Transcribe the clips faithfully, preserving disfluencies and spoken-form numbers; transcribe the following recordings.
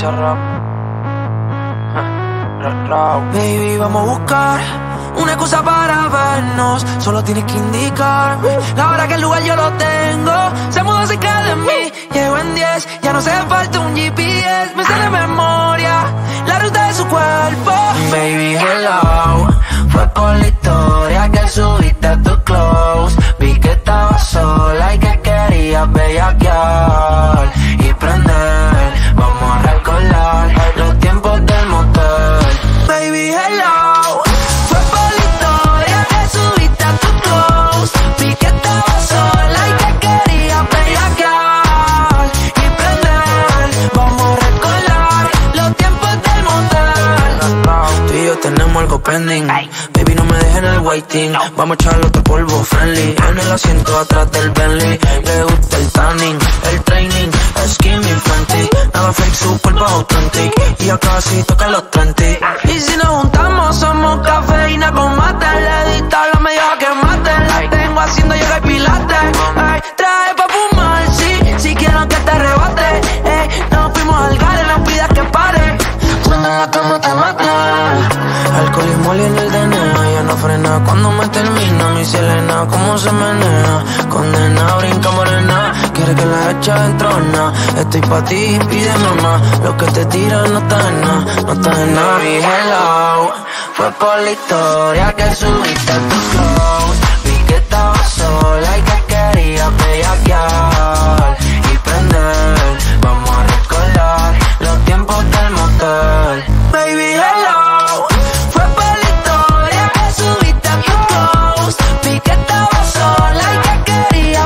Baby, vamos a buscar una excusa para vernos. Solo tienes que indicarme la hora, que el lugar yo lo tengo. Se mudó cerca de mí, llego en diez. Ya no hace falta un G P S, me sale de memoria la ruta de su cuerpo. Baby, hello, fue por la historia que subiste a tu close. Vi que estabas sola y que querías bellaquear y prender. Vamos a recordar los tiempos del motel. Baby, hello, fue por la historia que subiste a tu close. Vi que estabas sola y que querías bellaquear y prender. Vamos a recordar los tiempos del motel. Tú y yo tenemos algo pending. Baby, no me dejes en el waiting. Vamos a echarle otro polvo friendly en el asiento atrás del Bentley. Le gusta el tanning, el training, skinny Fenty. Nada fake, su cuerpo authentic. Y ya casi toca los treinta. Y si nos juntamos somos cafeína con mate. Le edita la media que mate. La tengo haciendo yoga y pilates. Ay, trae pa' fumar, sí. Si quiero que te rebate. Ey, nos fuimos al gare, no pidas que pare. Cuando en la cama te mate. Alcohol y moli en el D N A. Ya no frena cuando me termina mi Selena. Cómo se menea, condena, brinca morena. Quiere que la eche entrona. Estoy pa' ti, pídeme más. Lo que te tiran no está en nada, no está en nada. Baby, hello, fue por la historia que subiste a tu close. Vi que estabas sola y que querías bellaquear y prender. Vamos a recordar los tiempos del motel. Baby, hello, fue por la historia que subiste a tu close. Vi que estabas sola y que querías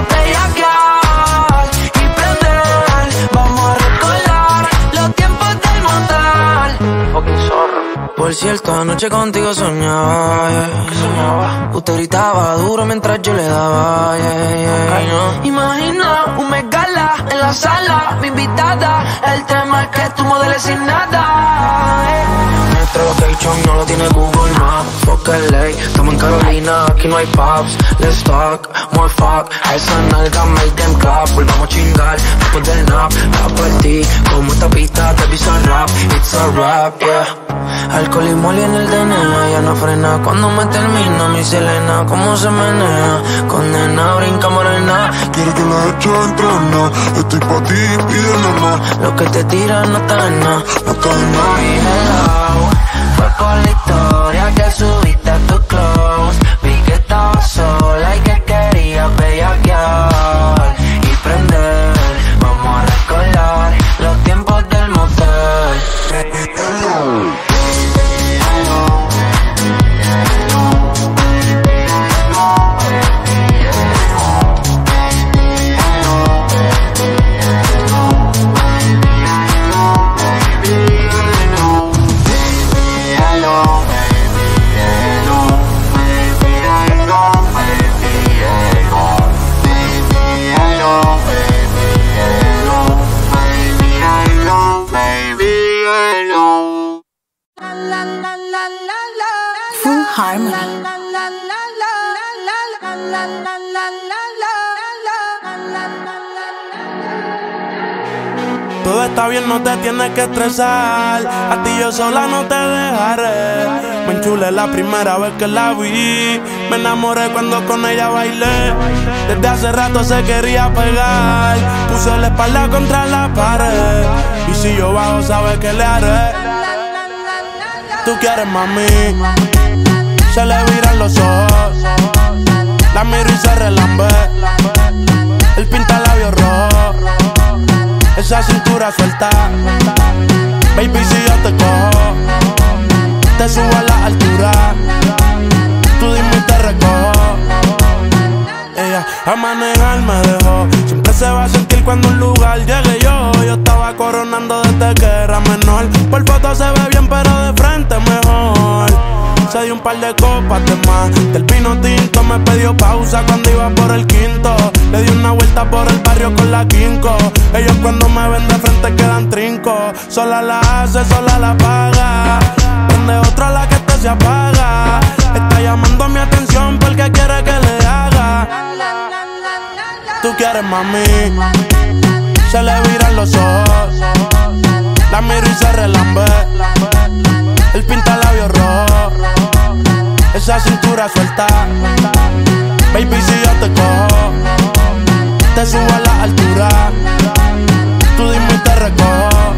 bellaquear y prender. Vamos a recordar los tiempos del motel. Fucking zorro. Por cierto, anoche contigo soñaba, yeah. ¿Qué soñaba? Usted gritaba duro mientras yo le daba, yeah, yeah. Okay, no. Imagina un megala en la sala, mi invitada. El tema es que tú modeles sin nada, yeah. Nuestro location no lo tiene Google Maps. Fuck L A, estamos en Carolina, aquí no hay pubs. Let's talk, more fuck. A esa nalga make them clap. Volvamos a chingar después del nap. A por ti, como esta pista te pisa rap. It's a rap, yeah. Alcohol y moli en el D N A. Ya no frena cuando me termina mi Selena. Cómo se menea, condena, brinca morena. Quiere que la eche entrona. Estoy pa' ti, pídeme más. Lo que te tira no está en nada, no está en nada. Baby, hello, fue por la historia que subiste a tu close. Vi que estabas sola y que querías bellaquear y prender. Vamos a recordar los tiempos del motel. Baby, hello. Full Harmony. Todo está bien, no te tienes que estresar. A ti yo sola no te dejaré. Me enchulé la primera vez que la vi. Me enamoré cuando con ella bailé. Desde hace rato se quería pegar. Puse la espalda contra la pared. Y si yo bajo, sabes que le haré. Tú quieres, mami. Se le viran los ojos. La miro y se relambe. El pinta labios rojo. Esa cintura suelta. Baby, si yo te cojo, te subo a la altura. Tú dime y te recojo. Ella a manejar me dejó. Siempre se va a sentir cuando un lugar llegue yo. Yo estaba coronando desde que era menor. Por foto se ve bien pero de frente mejor. Se dio un par de copas de más. Del vino tinto me pidió pausa cuando iba por el quinto. Le di una vuelta por el barrio con la quinco. Ellos cuando me ven de frente quedan trinco. Sola la hace, sola la paga. Prende otra la que este se apaga. Está llamando mi atención porque quiere que le haga. Tú quieres, mami. Se le viran los ojos. La miro y se relambe. El pinta labios rojo, esa cintura suelta. Baby, si yo te cojo, te subo a la altura. Tú dime y te recojo.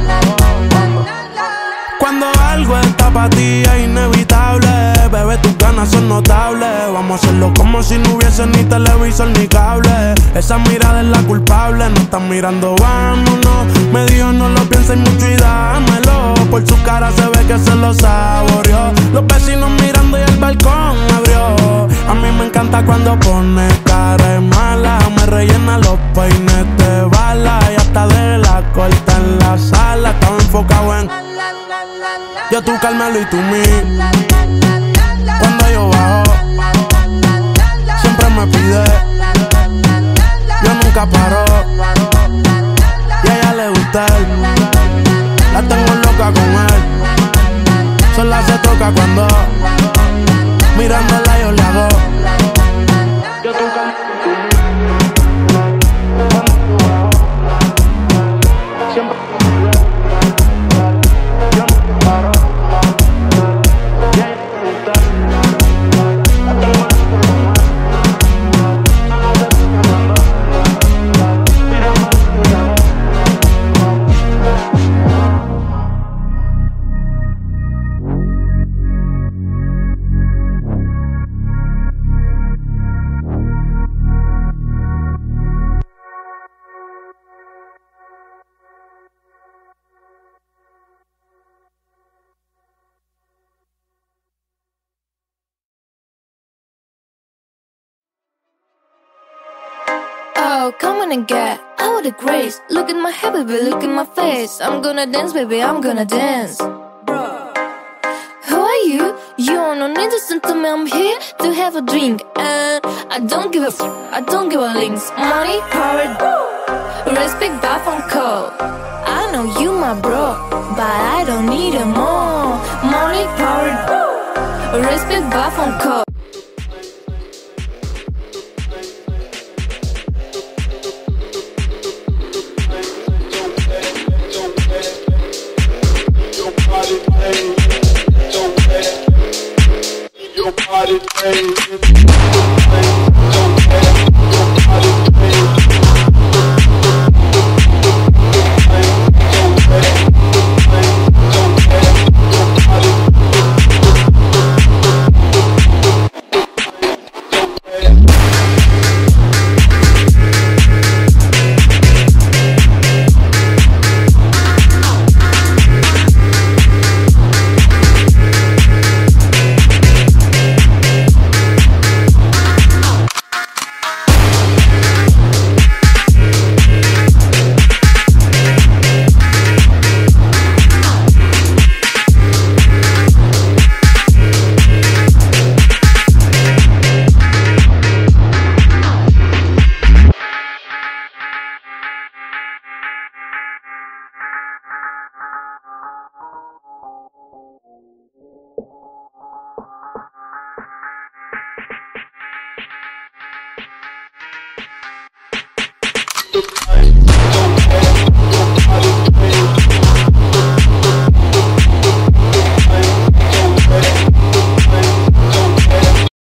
Cuando algo está pa' ti es inevitable, bebé, tus ganas son notables. Vamos a hacerlo como si no hubiese ni televisor ni cable. Esa mirada es la culpable, no están mirando, vámonos. Me dijo no lo pienses mucho y dámelo. Por su cara se ve que se lo saboreó. Los vecinos mirando y el balcón abrió. A mí me encanta cuando pone cara de mala. Me rellena los peines de bala y hasta de la corta en la sala. Estaba enfocado en yo, tú, Carmelo y tú, mí. Cuando yo bajo, siempre me pide. Yo nunca paro. Y a ella le gusta él. La tengo loca con él. Sola se toca cuando mirándola yo le hago. Yo, tú, Carmelo y tú, mí. Cuando yo bajo, siempre me pide. Yo nunca paro. Oh, come on and get out of the grace. Look at my hair, baby, look at my face. I'm gonna dance, baby, I'm gonna dance. Who are you? You don't need to listen to me, I'm here to have a drink. And I don't give a f, I don't give a links. Money, power, respect, buff and code. I know you my bro, but I don't need it more. Money, power, respect, buff and code. Your body, baby.